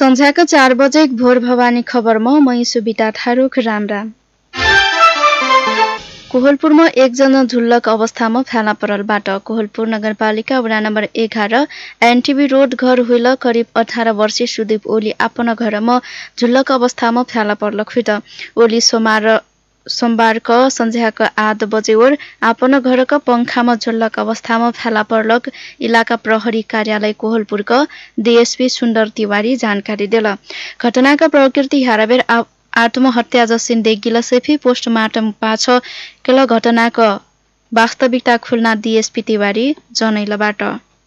सन्ध्याको 4 बजे भोर भवानी खबरमा मै सुबिता थारूख राम। कोहलपुरमा एकजना झुल्लक अवस्थामा फेला परलबाट कोहलपुर नगरपालिका वडा नम्बर 11 एनटीबी रोड घर हुइल करिब 18 वर्षीय सुदीप ओली आफ्नो घरमा झुल्लक अवस्थामा फेला परलक फित ओली सोमबारको सन्ध्याको 8 बजे ओर आफ्नो घरको पंखामा झुल्लक अवस्थामा फेला परलक इलाका प्रहरी कार्यालय कोहलपुरको डीएसपी सुन्दर तिवारी जानकारी दिल। घटनाका प्रकृति हाराबेर आत्महत्या जसिन देगिल सेफी पोस्टमार्टम पाछ केल घटनाको वास्तविकता खुल्ना डीएसपी तिवारी जनैलबाट।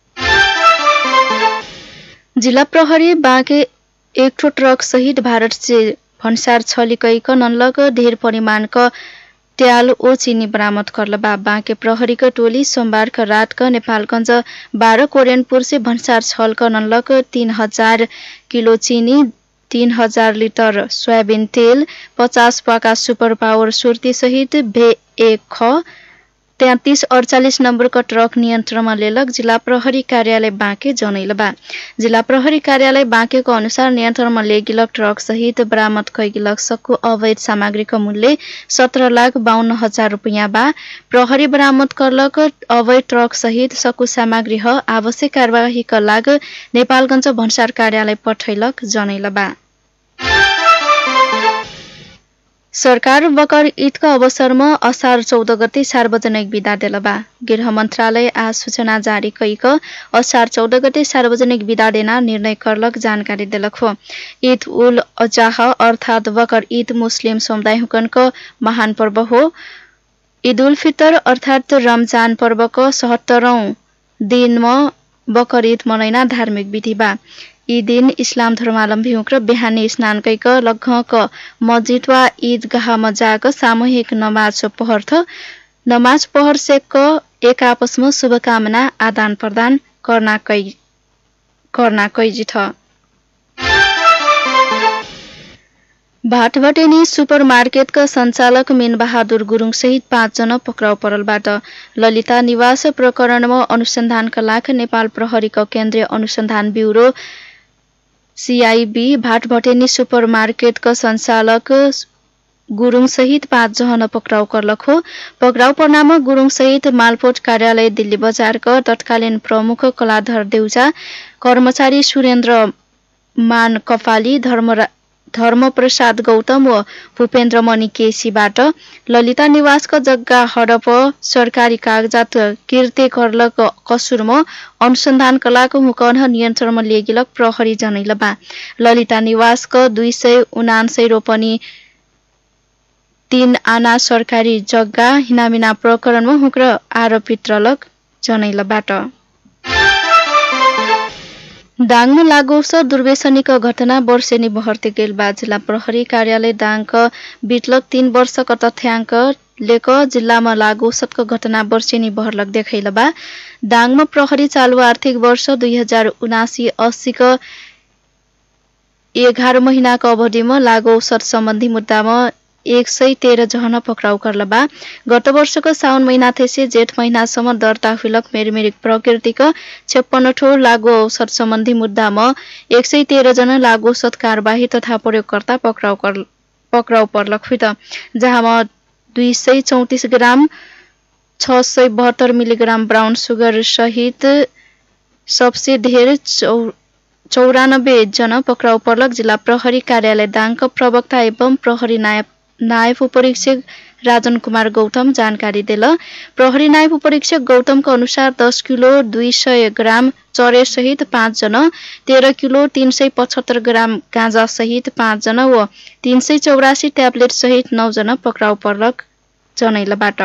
जिल्ला प्रहरी बाँके एक ट्रक सहित भारत से भन्सार छलिकैक नन्लक ढेर परिमाणको ट्याल ओ चीनी बरामद करलबा। बाँके प्रहरीको टोली सोमबारको रातको नेपालगञ्ज 12 कोरेनपुर से भन्सार छलक नन्लक 3000 किलो चीनी 3000 लिटर सोयाबिन तेल 50 पाका सुपर पावर सुर्ती सहित भे1 3348 नम्बरको ट्रक नियन्त्रणमा लेलक जिल्ला प्रहरी कार्यालय बाँके जनैलबा। जिल्ला प्रहरी कार्यालय बाँकेको अनुसार नियन्त्रणमा लेगिलक ट्रक सहित बरामद कैगिलक सक्कु अवैध सामग्रीको मूल्य 17,52,000 रुपैयाँ बा। प्रहरी बरामद करलक अवैध ट्रक सहित सक्कु सामग्री ह आवश्यक कार्यवाहीका लागि नेपालगञ्ज भन्सार कार्यालय पठैलक जनैलबा। सरकार बकर ईदको अवसरमा असार 14 गते सार्वजनिक बिदा देलबा। गृह मन्त्रालय आज सूचना जारी कैक असार 14 गते सार्वजनिक बिदा देना निर्णय करलक जानकारी देलक हो। ईद उल अजाह अर्थात बकर ईद मुस्लिम समुदाय हुकनको महान पर्व हो। ईद उल फितर अर्थात रमजान पर्वको 77औं दिनमा बकर ईद मनाइना धार्मिक विधि बा। यी दिन इस्लाम धर्मावलम्बी हुक्र बिहानी स्नान कैक लग्घक मस्जिद वा ईदगाहमा जाग सामूहिक नमाज पहर्थ नमाज पहर सेक एक आपसमा शुभकामना आदान प्रदान करना कैजिथ। भाटभटेनी सुपरमार्केटका सञ्चालक मीन बहादुर गुरुङ सहित 5 जना पक्राउ परलबाट ललिता निवास प्रकरणमा अनुसन्धानका लागि नेपाल प्रहरीको केन्द्रीय अनुसन्धान ब्युरो सीआईबी भाटभटेनी सुपरमार्केटका सञ्चालक गुरुङ सहित 5 जना पक्राउ करलक हो। पक्राउ पर्नामा गुरुङ सहित मालपोत कार्यालय दिल्ली बजारका तत्कालीन प्रमुख कलाधर देउजा कर्मचारी सुरेन्द्र मान कपाली धर्मप्रसाद गौतम व भूपेन्द्र मणि केसीबाट ललिता निवासका जग्गा हडप सरकारी कागजात किर्ते करलक कसुरमा अनुसन्धान कलाको हुकन नियन्त्रणमा लिएगिलक प्रहरी जनैलबा। ललिता निवासका 279 रोपनी 3 आना सरकारी जग्गा हिनामिना प्रकरणमा हुक्र आरोपित रलक जनैलबाट। दाङमा लागू औषध दुर्व्यसनीको घटना वर्षेनी बहर्ते गेलबा। जिल्ला प्रहरी कार्यालय दाङका बितलक 3 वर्षको तथ्याङ्क लेक जिल्लामा लागू औषधको घटना वर्षेनी बहरलक देखैलबा। दाङमा प्रहरी चालु आर्थिक वर्ष 2079-80 को 11 महिनाको अवधिमा लागू औषध सम्बन्धी मुद्दामा 113 जना पक्राउ करलबा। गत वर्षको साउन महिना थेसे जेठ महिनासम्म दर्ता हुइलक मेरमेरिक प्रकृतिका 56 ठोर लागू औषध सम्बन्धी मुद्दामा 113 जना लागू औषध कार्यवाही तथा प्रयोगकर्ता पक्राउ पर्लक हुइत जहाँमा 234 ग्राम 672 मिलिग्राम ब्राउन सुगर सहित सबसे ढेर 94 जना पक्राउ पर्लक। जिल्ला प्रहरी कार्यालय दाङका प्रवक्ता एवं प्रहरी नायब उपरीक्षक राजन कुमार गौतम जानकारी दिल। प्रहरी नायब उपरीक्षक गौतमको अनुसार 10 किलो 200 ग्राम चरे सहित 5 जना 13 किलो 375 ग्राम गाँजा सहित 5 जना व 384 ट्याब्लेट सहित 9 जना पक्राउ पर्लक जनैलबाट।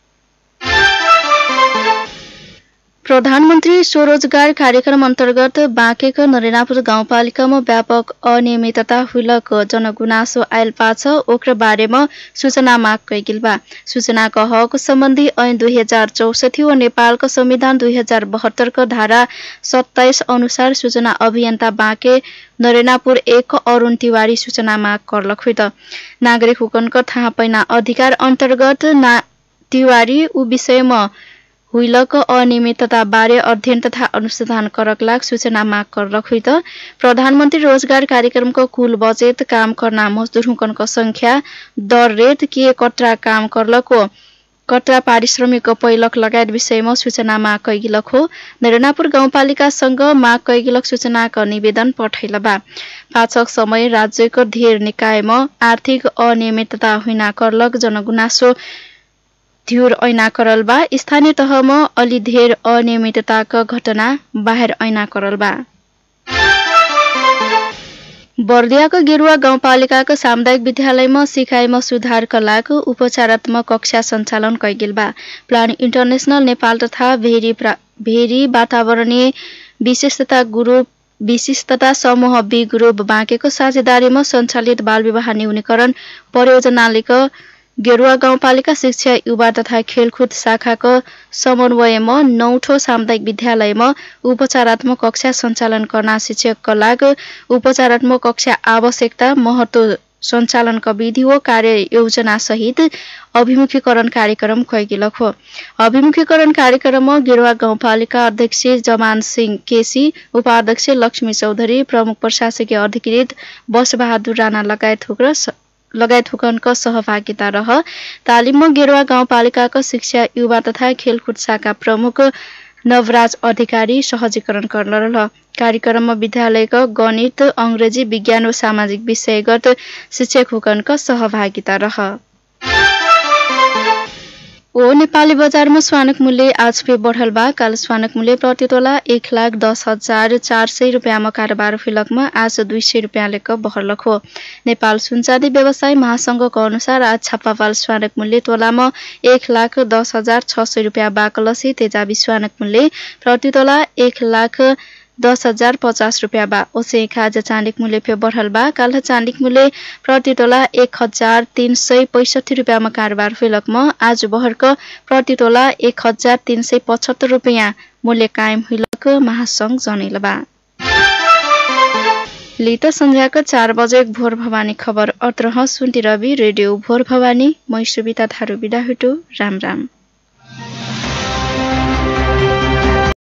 प्रधानमन्त्री स्वरोजगार कार्यक्रम अन्तर्गत बाँकेको नरेनापुर गाउँपालिकामा व्यापक अनियमितता हुइलक जनगुनासो आयल पाछ ओक्र बारेमा सूचना माग कैगिलबा। सूचनाको हक सम्बन्धी ऐन 2064 व नेपालको संविधान 2072 को धारा 27 अनुसार सूचना अभियन्ता बाँके नरेनापुर 1 अरुण तिवारी सूचना माग करलक हुइत नागरिक हुकनको थाहा पैना अधिकार अन्तर्गत तिवारी उ विषयमा हुइलक अनियमितता बारे अध्ययन तथा अनुसन्धान करक लाग सूचना माग करलक हुई त प्रधानमन्त्री रोजगार कार्यक्रमको कुल बजेट काम करना मजदूर हुकनको संख्या दर रेट के कट्रा काम करलको कट्रा पारिश्रमिक पैलक लगायत विषयमा सूचना माग कैगिलक हो नरेनापुर गाउँपालिकासँग माग कैगिलक सूचनाका निवेदन पठाइलबा पाचक समय राज्यको धेर निकायमा आर्थिक अनियमितता हुइना करलक जनगुनासो ध्युर ऐना करलबा स्थानीय तहमा अलि धेर अनियमितताका घटना बाहिर ऐना करलबा बर्दियाको गेरुवा गाउँपालिकाको सामुदायिक विद्यालयमा सिकाइमा सुधारका लागि उपचारात्मक कक्षा सञ्चालन कैगिलबा प्लान इन्टरनेशनल नेपाल तथा भेरी वातावरणीय विशिष्टता समूह बी ग्रुप बाँकेको साझेदारीमा सञ्चालित बालविवाह न्यूनीकरण परियोजनाले गेरुवा गाउँपालिका शिक्षा युवा तथा खेलकुद शाखाको समन्वयमा 9ठो सामुदायिक विद्यालयमा उपचारात्मक कक्षा सञ्चालन गर्न शिक्षकका लागि उपचारात्मक कक्षा आवश्यकता महत्व सञ्चालनका विधि हो कार्ययोजना सहित अभिमुखीकरण कार्यक्रम कैगिलक हो अभिमुखीकरण कार्यक्रममा गेरुवा गाउँपालिका अध्यक्ष जमान सिंह केसी उपाध्यक्ष लक्ष्मी चौधरी प्रमुख प्रशासकीय अधिकृत बसबहादुर राणा लगायत हुकनको सहभागिता रह तालिममा गेरुवा गाउँपालिकाको शिक्षा युवा तथा खेलकुद शाखा प्रमुख नवराज अधिकारी सहजीकरण गर्न रह कार्यक्रममा विद्यालयको गणित अंग्रेजी विज्ञान व सामाजिक विषयगत शिक्षक हुकनको सहभागिता रह नेपाली बजारमा स्वानक मूल्य आज फे बढ़लबा काल स्वानक मूल्य प्रति तोला 1,10,400 रुपैयाँमा कारोबार फिलकमा आज 200 रुपैयाँ लेख बहरलक हो नेपाल सुनचाँदी व्यवसाय महासंघको अनुसार आज छापावाल स्वानक मूल्य तोलामा 1,10,600 रुपैयाँ बाकलसी तेजाबी स्वानक मूल्य प्रति तोला 1,10,050 रुपैयाँ बा ओसे खाजा चाँडीक मूल्य फे बढ़लबा काल चाँडीक मूल्य प्रति तोला 1,365 रुपैयाँमा कारोबार फिलकमा आज बहरक प्रति तोला 1,375 रुपैयाँ मूल्य कायम हुइलक महासंघ जनैलबा लित संध्याका 4 बजे भोर भवानी खबर अत्रह सुन्ती रवि रेडियो भोर भवानी मै सुबिता थारू बिदा हुटु राम राम